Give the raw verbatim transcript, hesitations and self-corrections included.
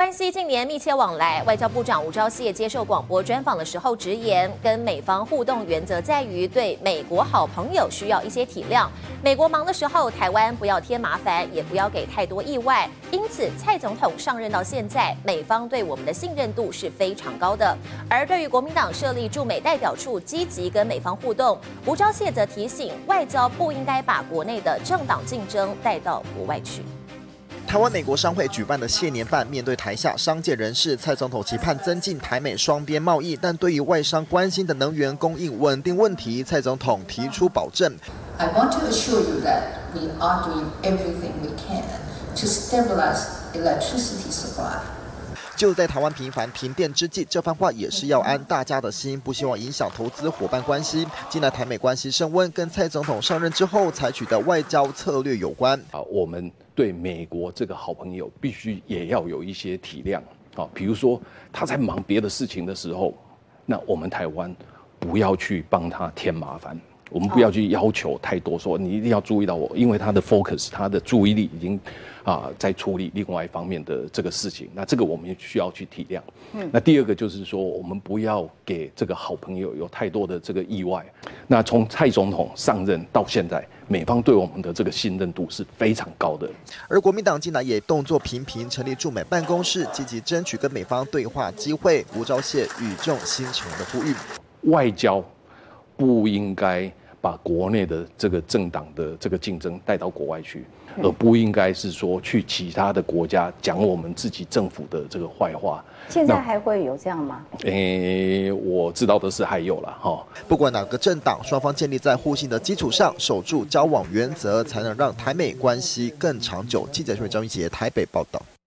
关系近年密切往来，外交部长吴钊燮接受广播专访的时候直言，跟美方互动原则在于对美国好朋友需要一些体谅，美国忙的时候，台湾不要添麻烦，也不要给太多意外。因此，蔡总统上任到现在，美方对我们的信任度是非常高的。而对于国民党设立驻美代表处，积极跟美方互动，吴钊燮则提醒，外交不应该把国内的政党竞争带到国外去。 台湾美国商会举办的谢年办，面对台下商界人士，蔡总统期盼增进台美双边贸易，但对于外商关心的能源供应稳定问题，蔡总统提出保证。 I want to assure you that we are doing everything we can to stabilize electricity supply. 就在台湾频繁停电之际，这番话也是要安大家的心，不希望影响投资伙伴关系。近来台美关系升温，跟蔡总统上任之后采取的外交策略有关。 啊，我们对美国这个好朋友必须也要有一些体谅。啊，比如说他在忙别的事情的时候，那我们台湾不要去帮他添麻烦。 我们不要去要求太多，说你一定要注意到我，因为他的 focus， 他的注意力已经啊在处理另外一方面的这个事情，那这个我们也需要去体谅。嗯，那第二个就是说，我们不要给这个好朋友有太多的这个意外。那从蔡总统上任到现在，美方对我们的这个信任度是非常高的。 而国民党近来也动作频频，成立驻美办公室，积极争取跟美方对话机会。吴钊燮语重心长的呼吁， 外交。 不应该把国内的这个政党的这个竞争带到国外去，而不应该是说去其他的国家讲我们自己政府的这个坏话。 现在还会有这样吗？ 诶，我知道的是还有了哈。 不管哪个政党，双方建立在互信的基础上，守住交往原则，才能让台美关系更长久。记者徐张一杰台北报道。